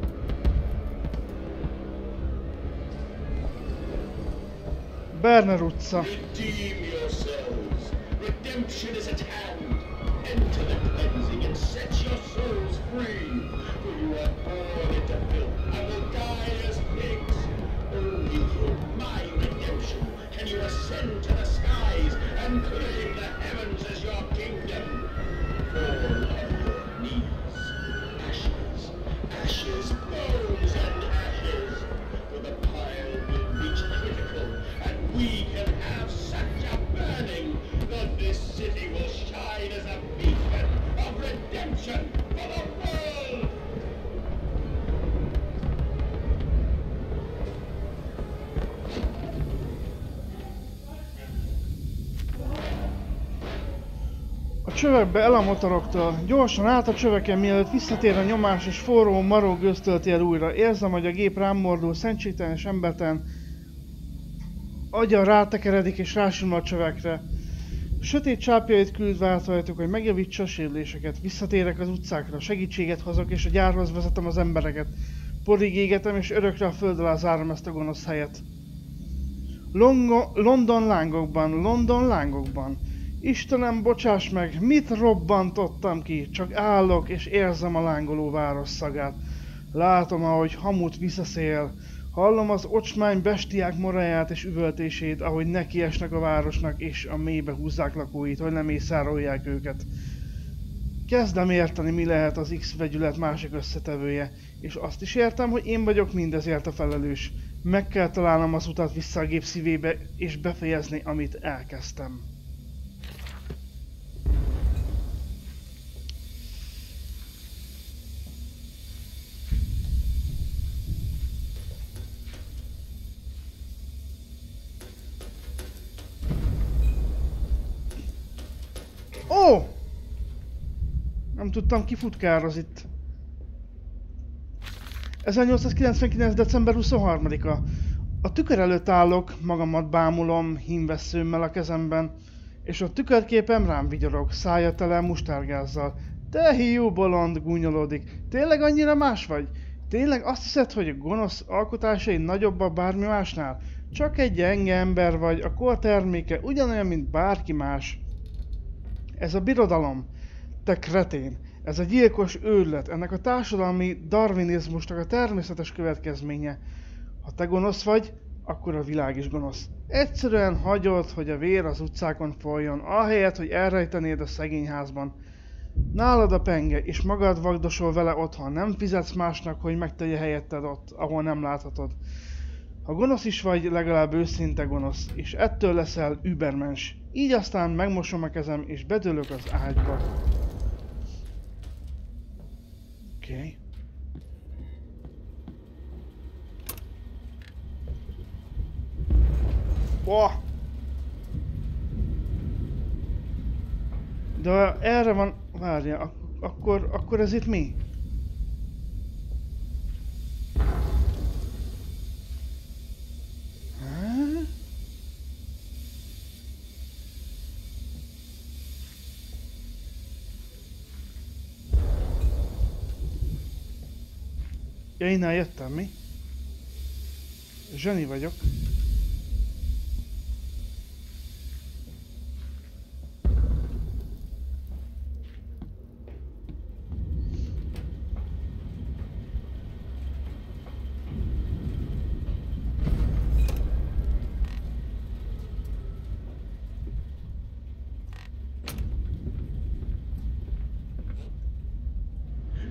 Berner utca. Redeem yourselves. Redemption is at hand. Enter the cleansing and set your souls free. For you are born into filth and will die as pigs. Only through my redemption can you ascend to the skies and claim the heavens as your kingdom. Fall on your knees. Ashes, ashes, bones and ashes. For the pile will reach critical, and we can have such a burning that this city will shine as a beacon of redemption for the world! A csövekbe el a motoroktól. Gyorsan át a csöveken, mielőtt visszatér a nyomás és forró maró gőzt tölti el újra. Érzem, hogy a gép rám mordul, szentségtelen és embertelen. Agya rátekeredik és rásimul a csövekre. Sötét csápjait küldve átrajtuk, hogy megjavítsa a sérüléseket. Visszatérek az utcákra, segítséget hozok és a gyárhoz vezetem az embereket. Porig égetem és örökre a föld alá zárom ezt a gonosz helyet. London lángokban. Istenem, bocsáss meg, mit robbantottam ki? Csak állok és érzem a lángoló város szagát. Látom, ahogy hamut visszaszél. Hallom az ocsmány bestiák moráját és üvöltését, ahogy nekiesnek a városnak és a mélybe húzzák lakóit, hogy nem észárolják őket. Kezdem érteni, mi lehet az X-vegyület másik összetevője, és azt is értem, hogy én vagyok mindezért a felelős. Meg kell találnom az utat vissza a gép szívébe, és befejezni, amit elkezdtem. Ó! Nem tudtam, kifutkároz itt. 1899. december 23-a. A tükör előtt állok, magamat bámulom, hímvesszőmmel a kezemben, és a tükörképem rám vigyorog, szája tele mustárgázzal. Te hiú bolond, gúnyolódik. Tényleg annyira más vagy? Tényleg azt hiszed, hogy a gonosz alkotásai nagyobbak bármi másnál? Csak egy gyenge ember vagy, a kor terméke ugyanolyan, mint bárki más. Ez a birodalom, te kretén, ez a gyilkos őrület, ennek a társadalmi darwinizmusnak a természetes következménye. Ha te gonosz vagy, akkor a világ is gonosz. Egyszerűen hagyod, hogy a vér az utcákon folyjon, ahelyett, hogy elrejtenéd a szegény házban. Nálad a penge, és magad vagdosol vele otthon, nem fizetsz másnak, hogy megtegye helyetted ott, ahol nem láthatod. Ha gonosz is vagy, legalább őszinte gonosz, és ettől leszel übermens. Így aztán megmosom a kezem, és bedőlök az ágyba. Oké. Oh! De erre van... Várja, akkor ez itt mi? Ja, innen jöttem, mi? Zseni vagyok.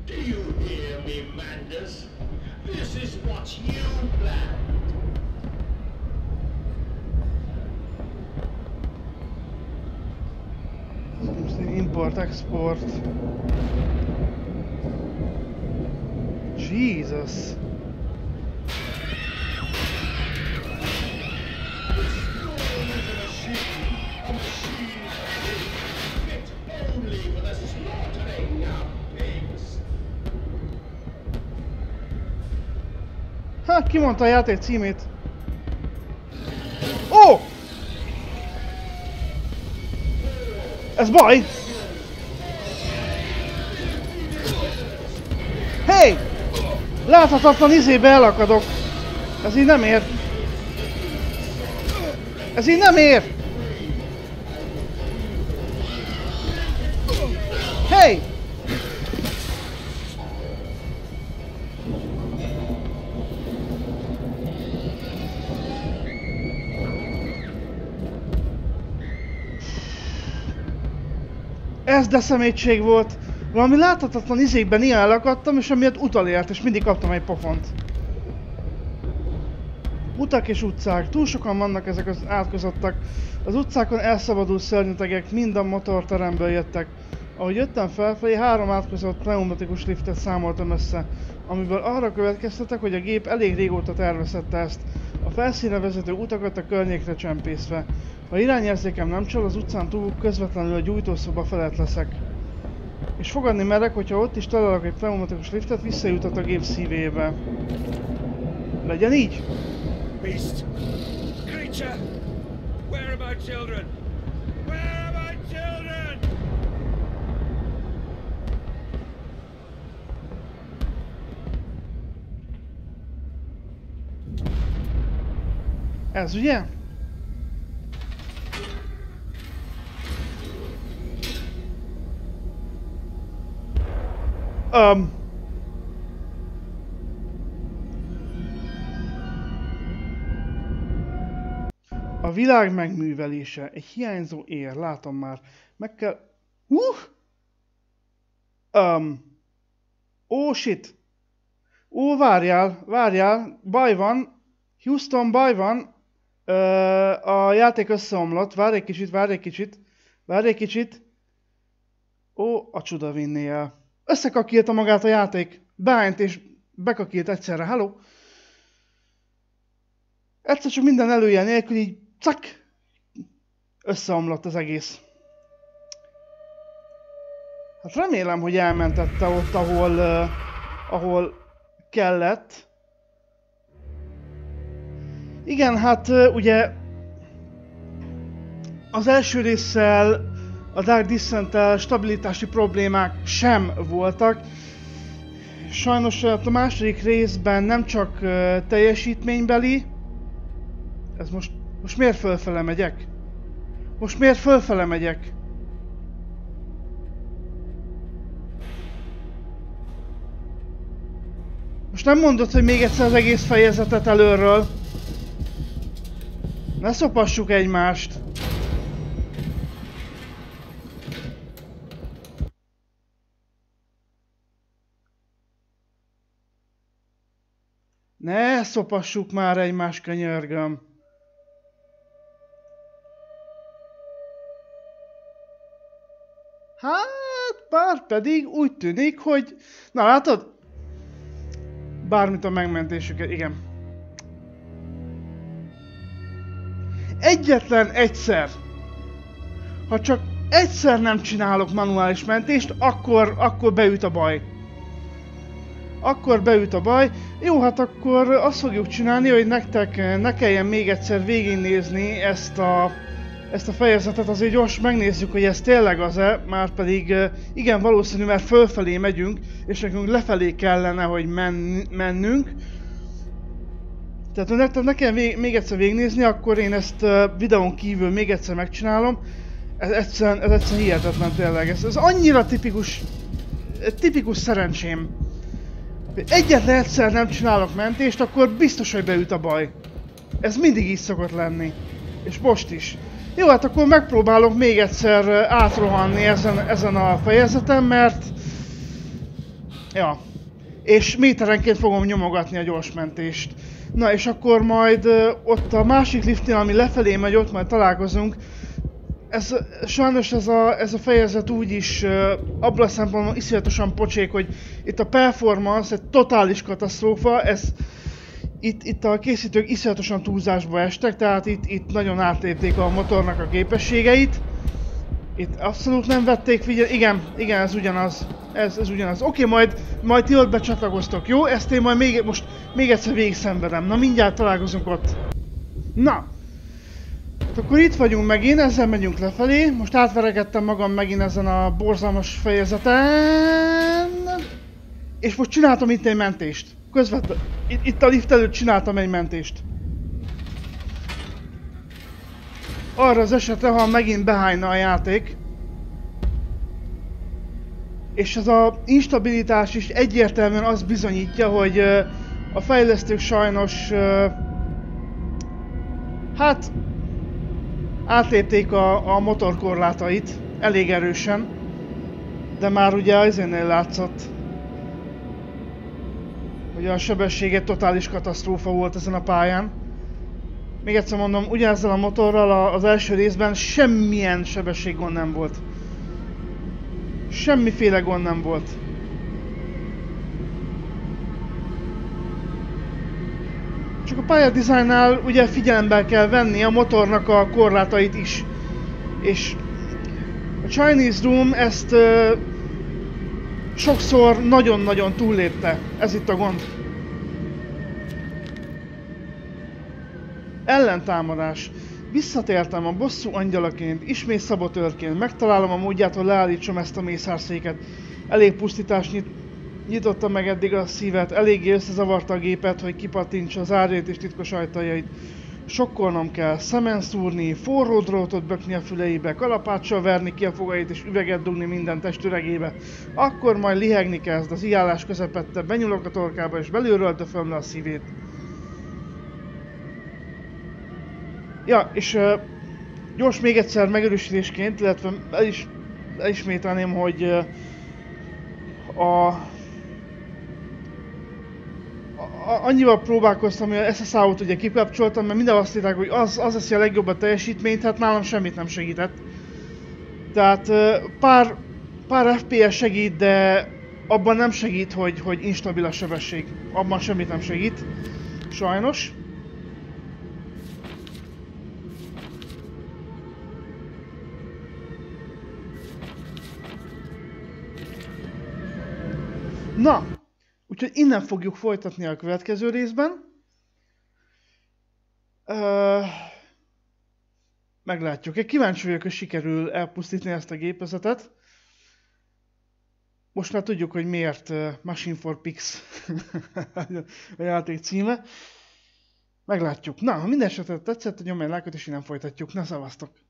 Do you hear me, Mandus? This is what you planned. Import-export. Jesus. Hát, ki mondta a játék címét? Ó! Oh! Ez baj! Hey! Láthatatlan izébe elakadok. Ez így nem ér. Ez így nem ér! Hey! Ez de szemétség volt. Valami láthatatlan izékben ilyen elakadtam, és emiatt utalért, és mindig kaptam egy pofont. Utak és utcák. Túl sokan vannak ezek az átkozottak. Az utcákon elszabadult szörnyetegek mind a motorteremből jöttek. Ahogy jöttem felfelé, 3 átkozott pneumatikus liftet számoltam össze, amiből arra következtetek, hogy a gép elég régóta tervezette ezt, a felszínre vezető utakat a környékre csempészve. Ha irányérzékem nem csal, az utcán túl közvetlenül a gyújtószoba felett leszek. És fogadni merek, hogyha ott is találok egy pneumatikus liftet, visszajutat a gép szívébe. Legyen így? Beast! Creature! Where are my children? Where are my children? Ez ugye? A világ megművelése. Egy hiányzó ér. Látom már. Meg kell... Ó, shit. Ó, várjál. Baj van. Houston, baj van. A játék összeomlott. Várj egy kicsit. Ó, a csuda vinné el. Összekakírta magát a játék. Beállt és bekakírt egyszerre. Hello? Egyszer csak minden előjel nélkül így cak! Összeomlott az egész. Hát remélem, hogy elmentette ott, ahol kellett. Igen, hát ugye az első résszel, a Dark Descent-tel stabilitási problémák sem voltak. Sajnos a második részben nem csak teljesítménybeli. Ez most miért fölfele megyek? Most nem mondod, hogy még egyszer az egész fejezetet előről. Ne szopassuk egymást. Ne szopassuk már egymást, könyörgöm. Hát, bár pedig úgy tűnik, hogy... Na látod? Bármit a megmentésüket, igen. Egyetlen egyszer. Ha csak egyszer nem csinálok manuális mentést, akkor beüt a baj. Jó, hát akkor azt fogjuk csinálni, hogy nektek ne kelljen még egyszer végignézni ezt a fejezetet, azért gyors megnézzük, hogy ez tényleg az-e, márpedig igen valószínű, mert fölfelé megyünk, és nekünk lefelé kellene, hogy mennünk. Tehát ha nektek ne kell még egyszer végignézni, akkor én ezt videón kívül még egyszer megcsinálom. Ez egyszerűen hihetetlen tényleg, ez annyira tipikus szerencsém. Egyetlen egyszer nem csinálok mentést, akkor biztos, hogy beüt a baj. Ez mindig így szokott lenni. És most is. Jó, hát akkor megpróbálok még egyszer átrohanni ezen a fejezeten, mert... Ja. És méterenként fogom nyomogatni a gyorsmentést. Na és akkor majd ott a másik liftnél, ami lefelé megy, ott majd találkozunk. Sajnos ez a fejezet úgyis abban a szempontból iszonyatosan pocsék, hogy itt a performance egy totális katasztrófa, itt a készítők iszonyatosan túlzásba estek, tehát itt nagyon átlépték a motornak a képességeit. Itt abszolút nem vették figyelme. Igen, ez ugyanaz. Ez ugyanaz. Oké, majd ti ott becsatlakoztok, jó? Ezt én majd még egyszer végig szenvedem. Na, mindjárt találkozunk ott. Na! Akkor itt vagyunk megint, ezzel megyünk lefelé. Most átverekedtem magam megint ezen a borzalmas fejezeten. És most csináltam itt egy mentést. Közvetlenül. Itt a lift előtt csináltam egy mentést. Arra az esetre, ha megint behányna a játék. És ez az instabilitás is egyértelműen azt bizonyítja, hogy a fejlesztők sajnos hát átlépték a motor korlátait elég erősen, de már ugye azénnél látszott, hogy a sebessége totális katasztrófa volt ezen a pályán. Még egyszer mondom, ugyanezzel a motorral az első részben semmilyen sebességgond nem volt. Semmiféle gond nem volt. Csak a pályadizájnnál ugye figyelembe kell venni a motornak a korlátait is. És a Chinese Room ezt sokszor nagyon-nagyon túllépte. Ez itt a gond. Ellentámadás. Visszatértem a bosszú angyalaként, ismét szabotőrként. Megtalálom a módját, hogy leállítsam ezt a mészárszéket. Elég pusztítás nyitotta meg eddig a szívet, eléggé összezavarta a gépet, hogy kipattintsa az árjait és titkos ajtajait. Sokkolnom kell, szemen szúrni, forró drótot bökni a füleibe, kalapáccsal verni ki a fogait és üveget dugni minden testüregébe. Akkor majd lihegni kezd, az ijállás közepette, benyúlok a torkába és belülről döföm le a szívét. Ja, és gyors még egyszer megerősítésként, illetve elismételném, hogy annyival próbálkoztam, hogy a SSA-ot ugye kikapcsoltam, mert minden azt írták, hogy az eszi a legjobb a teljesítményt, hát nálam semmit nem segített. Tehát pár FPS segít, de abban nem segít, hogy instabil a sebesség. Abban semmit nem segít. Sajnos. Na, úgyhogy innen fogjuk folytatni a következő részben. Meglátjuk. Én kíváncsi vagyok, hogy sikerül elpusztítani ezt a gépezetet. Most már tudjuk, hogy miért Machine for Pigs a játék címe. Meglátjuk. Na, ha minden esetre tetszett, nyomj egy lájkot és innen folytatjuk. Na, szevasztok!